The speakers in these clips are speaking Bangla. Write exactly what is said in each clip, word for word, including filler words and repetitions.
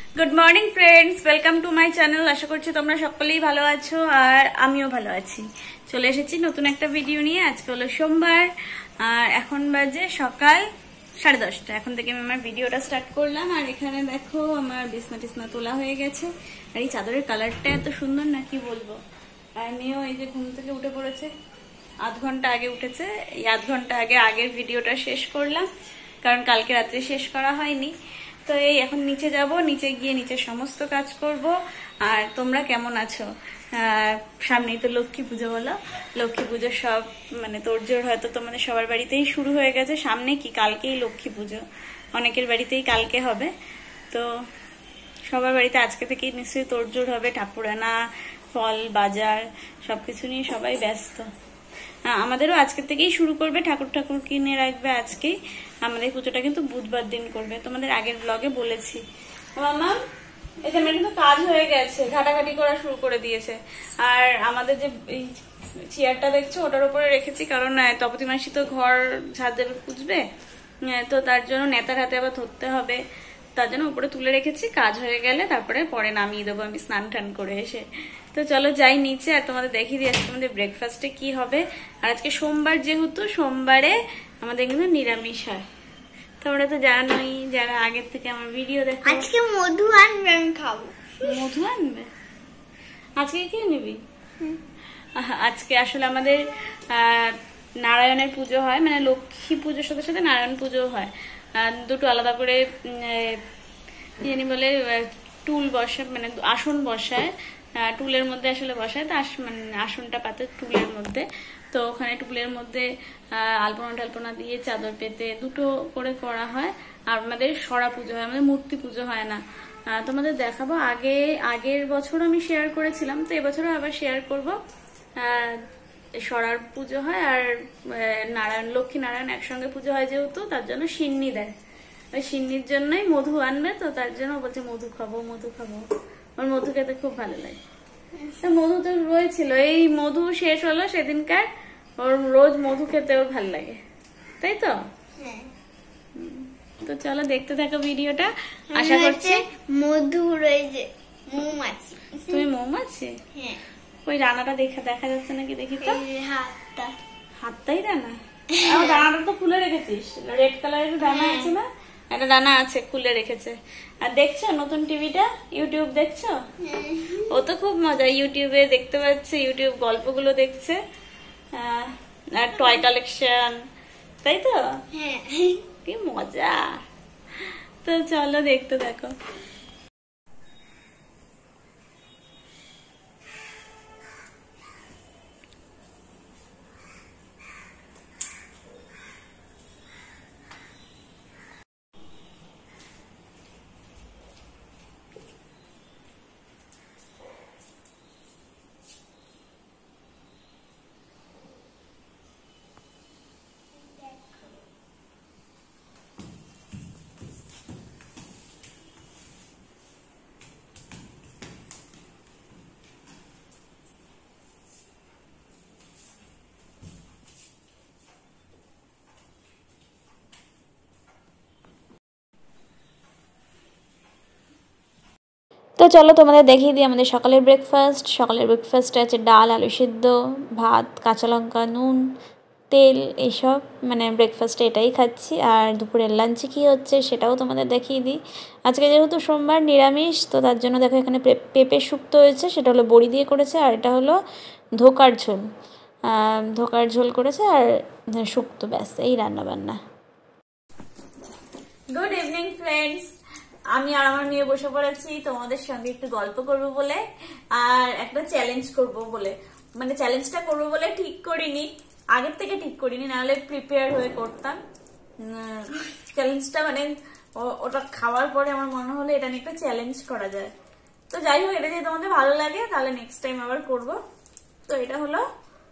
Good morning friends, welcome to my channel. আশা করছি তোমরা সকলেই ভালো আছো আর আমিও ভালো আছি। চলে এসেছি নতুন একটা ভিডিও নিয়ে। আজকে হলো সোমবার আর এখন বাজে সকাল সাড়ে দশটা। এখন থেকে আমি আমার ভিডিওটা স্টার্ট করলাম। আর এখানে দেখো আমার বিছনা টিছনা তোলা হয়ে গেছে। আর এই চাদরের কালারটা এত সুন্দর না কি বলবো। আর মেয়েও এই যে ঘুম থেকে উঠে পড়েছে, আধ ঘন্টা আগে উঠেছে। এই আধ ঘন্টা আগে আগের ভিডিওটা শেষ করলাম, কারণ কালকে রাত্রে শেষ করা হয়নি। তো এই এখন নিচে যাব, নিচে গিয়ে নিচে সমস্ত কাজ করব। আর তোমরা কেমন আছো? সামনেই তো লক্ষ্মী পুজো, বলো লক্ষ্মী পুজো সব মানে তোড়জোড় হয়তো তোমাদের সবার বাড়িতেই শুরু হয়ে গেছে। সামনে কি কালকেই লক্ষ্মী পুজো, অনেকের বাড়িতেই কালকে হবে। তো সবার বাড়িতে আজকে থেকেই নিশ্চয়ই তোড়জোড় হবে, ঠাকুর আনা, ফল বাজার সবকিছু নিয়ে সবাই ব্যস্ত। আমাদেরও আজকে থেকেই শুরু করবে, ঠাকুর ঠাকুর কিনে রাখবে আজকেই। আমাদের পুজোটা কিন্তু বুধবার দিন করবে, তোমাদের আগের ব্লগে বলেছি। মামা এই যে আমার কিন্তু কাজ হয়ে গেছে, ঘাটাঘাটি করা শুরু করে দিয়েছে। আর আমাদের যে এই চেয়ারটা দেখছো ওটার উপরে রেখেছি, কারণ তপতি মাসি তো ঘর ঝাড় দেবে, পুজবে, তো তার জন্য নেতার হাতে আবার ধরতে হবে, তার জন্য উপরে তুলে রেখেছি। কাজ হয়ে গেলে তারপরে পরে নামিয়ে দেবো আমি স্নান টান করে এসে। তো চলো যাই নিচে আর তোমাদের দেখিয়ে দিই আজকে আমাদের ব্রেকফাস্টে কি হবে। আর আজকে সোমবার, যেহেতু সোমবারে আমাদের কিন্তু নিরামিষ হয়। তোমরা তো জানোই যারা আগের থেকে আমার ভিডিও দেখো। আজকে মধু আনবে, আমি খাবো। মধু আনবে? আজকে কি নিবি? আজকে আসলে আমাদের আহ নারায়ণের পুজো হয়, মানে লক্ষ্মী পুজোর সাথে সাথে নারায়ণ পুজো হয়। দুটো আলাদা করে জানি বলে টুল বসে, মানে আসন বসায়, টুলের মধ্যে আসলে বসায়। তো মানে আসনটা পাতে টুলের মধ্যে, তো ওখানে টুলের মধ্যে আলপনা টালপনা দিয়ে চাদর পেতে দুটো করে করা হয়। আর আমাদের সরা পুজো হয়, আমাদের মূর্তি পুজো হয় না। তোমাদের দেখাবো, আগে আগের বছর আমি শেয়ার করেছিলাম, তো এবছরও আবার শেয়ার করবো। সরার পুজো হয় আর নারায়ণ লক্ষ্মী নারায়ণ একসঙ্গে পুজো হয়, যেহেতু তার জন্য সিন্নি দেয়। ওই সিন্নির জন্যই মধু আনবে, তো তার জন্য বলছে মধু খাবো মধু খাবো। ওর মধু খেতে খুব ভালো লাগে। মধু তো রয়েছিল, এই মধু শেষ হলো সেদিনকার, ওর রোজ মধু খেতে ওর ভালো লাগে, তাই তো? তো চলো দেখতে থাকো ভিডিওটা। আশা করছি মধু রয়েছে মৌমাছি। তুমি মৌমাছি? হ্যাঁ। ওই রানাটা দেখা দেখা যাচ্ছে নাকি, দেখি তো। হাতটা, হাতটাই রানা? রানাটা তো খুলে রেখেছিস, রেড কালারের রানা আছে না, একটা রানা আছে খুলে রেখেছে। আর দেখছো নতুন টিভিটা, ইউটিউব দেখছো? ও তো খুব মজা, ইউটিউবে দেখতে পাচ্ছে, ইউটিউব গল্পগুলো দেখছে আর টয় কালেকশন, তাই তো? কি মজা। তো চলো দেখতে দেখো। তো চলো তোমাদের দেখিয়ে দিই আমাদের সকালের ব্রেকফাস্ট। সকালের ব্রেকফাস্টে আছে ডাল, আলু সিদ্ধ, ভাত, কাঁচা লঙ্কা, নুন, তেল, এইসব মানে ব্রেকফাস্টে এটাই খাচ্ছি। আর দুপুরের লাঞ্চে কী হচ্ছে সেটাও তোমাদের দেখিয়ে দিই। আজকে যেহেতু সোমবার নিরামিষ, তো তার জন্য দেখো এখানে পেঁপে শুক্তো হয়েছে, সেটা হলো বড়ি দিয়ে করেছে। আর এটা হলো ধোকার ঝোল, ধোকার ঝোল করেছে আর শুক্তো, ব্যাস এই রান্না বান্না। গুড ইভিনিং ফ্রেন্ডস, আমি আর আমার মেয়ে বসে পড়েছি তোমাদের সঙ্গে একটু গল্প করব বলে, আর একটা চ্যালেঞ্জ করব বলে। মানে চ্যালেঞ্জটা করবো বলে ঠিক করিনি, আগের থেকে ঠিক করিনি, নাহলে প্রিপেয়ার হয়ে করতাম। চ্যালেঞ্জটা মানে ওটা খাওয়ার পরে আমার মনে হলো এটা নিয়ে একটা চ্যালেঞ্জ করা যায়। তো যাই হোক, এটা যদি তোমাদের ভালো লাগে তাহলে নেক্সট টাইম আবার করব। তো এটা হলো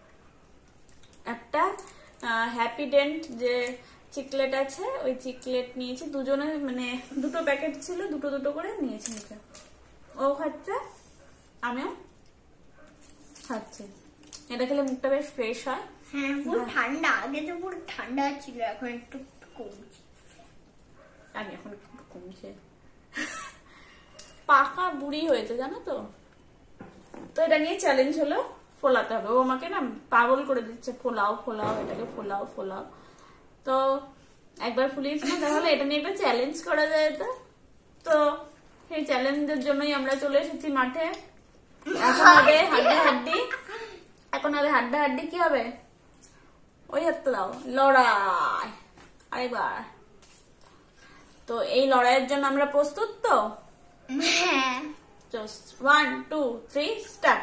একটা হ্যাপি ডেন্ট যে চিকলেট আছে, ওই চিকলেট নিয়েছি দুজনে, মানে দুটো প্যাকেট ছিল, দুটো দুটো করে নিয়েছি মুখে। ও খাচ্ছে, আমিও খাচ্ছি। এটা খেলে মুখটা বেশ ফ্রেশ হয়। হ্যাঁ, পুরো ঠান্ডা, আগে তো পুরো ঠান্ডা ছিল, এখন একটু কমছে। আগে এখন একটু কমছে। পাকা বুড়ি হয়েছে জানো তো। তো এটা নিয়ে চ্যালেঞ্জ হলো ফোলাতে হবে। ও আমাকে না পাগল করে দিচ্ছে, ফোলাও ফোলাও এটাকে ফোলাও ফোলাও। তো একবার ফুলিয়েছিলাম, তাহলে এটা নিয়ে একটা চ্যালেঞ্জ করা যায়। তো তো সেই চ্যালেঞ্জের জন্যই আমরা চলে এসেছি মাঠে। এখন হবে হাড্ডা হাড্ডি, এখন হবে হাড্ডা হাড্ডি। কি হবে? ওই হাতটা দাও, লড়াই আরেকবার। তো এই লড়াইয়ের জন্য আমরা প্রস্তুত তো? হ্যাঁ। Just one two three start.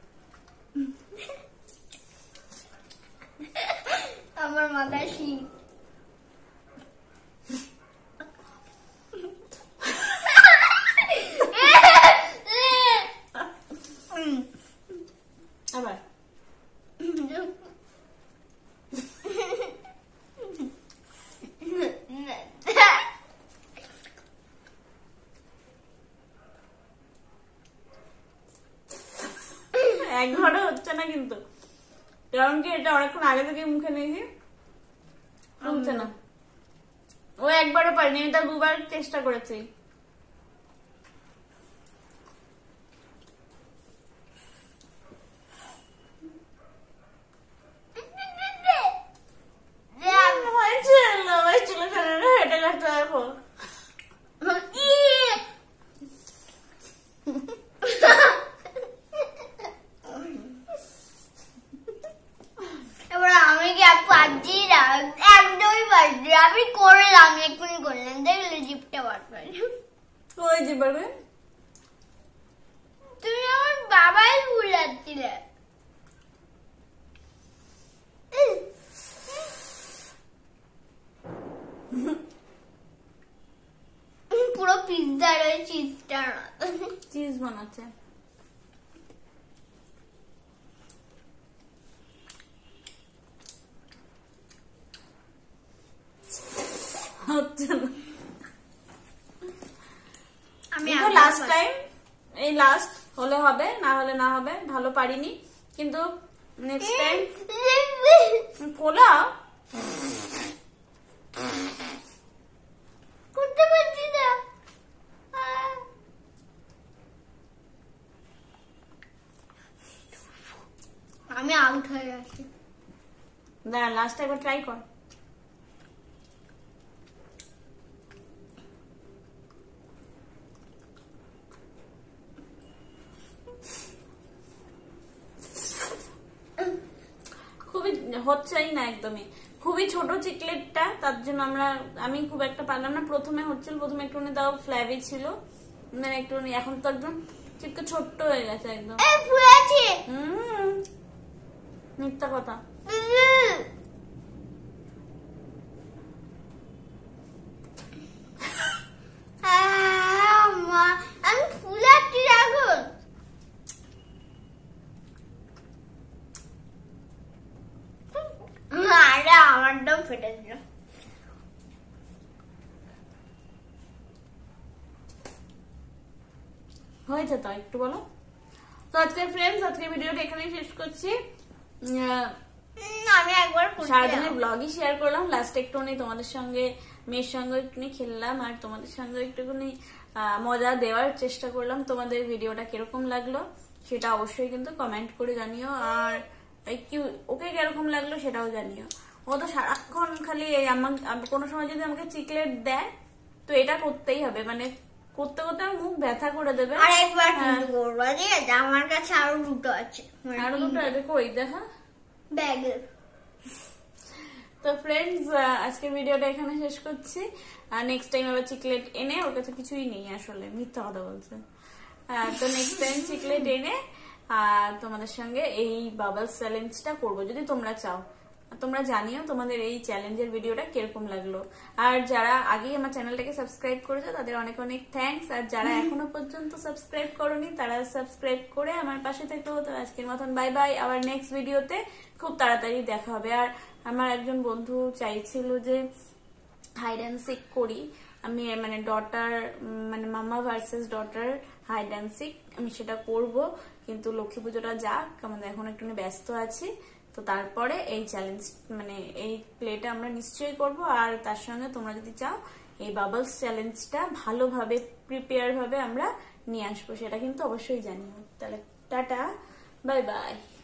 আমার মাথায় শীত। আবার একবারও হচ্ছে না কিন্তু, কারণ কি এটা অনেকক্ষণ আগে থেকে মুখে নিয়েছি, হচ্ছে না। ও একবারও পারিনি, আমি তার দুবার চেষ্টা করেছি। এবার আমি কি পারছি না, একদমই পারছি। আমি করলাম, এক্ষুনি করলাম, দেখলে জিপটা বার পারি। ওই যে পারবে, তুমি আমার বাবাই ভুলাচ্ছিলে। পুরো পিৎজার ওই চিজটা চিজ বানাচ্ছে। আমি লাস্ট টাইম, এই লাস্ট হলে হবে, না হলে না হবে। ভালো পারিনি, কিন্তু নেক্সট টাইম পোলা করতে পারছি না। আমি আউট হয়ে গেছি। না, লাস্ট একবার ট্রাই কর। খুবই হচ্ছেই না একদমই, খুবই ছোট চিকলেটটা, তার জন্য আমরা আমি খুব একটা পারলাম না। প্রথমে হচ্ছিল, প্রথমে একটুখানি তাও ফ্ল্যাবি ছিল, মানে একটুখানি, এখন তো একদম চিকটা ছোট্ট হয়ে গেছে একদম। হম, মিথ্যা কথা। আমি ফুলাচ্ছি এখন। আরে আমার দম ফেটে দিল। হয়েছে তো, একটু বলো। তো আজকে ফ্রেন্ডস, আজকে ভিডিওটা এখানেই শেষ করছি। আমি একবার সারাদিনের ব্লগই শেয়ার করলাম, লাস্ট একটুখানি তোমাদের সঙ্গে, মেয়ের সঙ্গে একটুখানি খেললাম, আর তোমাদের সঙ্গে একটুখানি মজা দেওয়ার চেষ্টা করলাম। তোমাদের ভিডিওটা কিরকম লাগলো সেটা অবশ্যই কিন্তু কমেন্ট করে জানিও, আর কি ওকে কিরকম লাগলো সেটাও জানিও। ও তো সারাক্ষণ খালি আমাকে, কোনো সময় যদি আমাকে চিকলেট দেয় তো এটা করতেই হবে, মানে করতে করতে আমার মুখ ব্যথা করে দেবে। আরেকবার কিন্তু করবো, ঠিক আছে? আমার কাছে আরো দুটো আছে, আরো দুটো আছে, কই দেখা ব্যাগে। তো ফ্রেন্ডস, আজকের ভিডিওটা এখানে শেষ করছি। আর নেক্সট টাইম আবার চিকলেট এনে, ওর কাছে কিছুই নেই, আসলে মিথ্যা কথা বলছে। তো নেক্সট টাইম চিকলেট এনে আর তোমাদের সঙ্গে এই বাবলস চ্যালেঞ্জটা করবো, যদি তোমরা চাও। তোমরা জানিও তোমাদের এই চ্যালেঞ্জের ভিডিওটা কিরকম লাগলো। আর যারা আগেই আমার চ্যানেলটাকে সাবস্ক্রাইব করেছো তাদের অনেক অনেক থ্যাঙ্কস, আর যারা এখনো পর্যন্ত সাবস্ক্রাইব করোনি তারা সাবস্ক্রাইব করে আমার পাশে থেকো। তো আজকের মতন বাই বাই, আবার নেক্সট ভিডিওতে খুব তাড়াতাড়ি দেখা হবে। আর আমার একজন বন্ধু চাইছিল যে হাইড অ্যান্ড সিক করি আমি, মানে ডটার, মানে মামা versus daughter hide and seek, আমি সেটা করব, কিন্তু লক্ষ্মী পুজোটা যাক, আমাদের এখন একটু ব্যস্ত আছি। তো তারপরে এই চ্যালেঞ্জ, মানে এই প্লেটা আমরা নিশ্চয়ই করব। আর তার সঙ্গে তোমরা যদি চাও এই বাবলস চ্যালেঞ্জটা ভালোভাবে প্রিপেয়ার ভাবে আমরা নিয়ে আসবো, সেটা কিন্তু অবশ্যই জানিও। তাহলে টাটা, বাই বাই।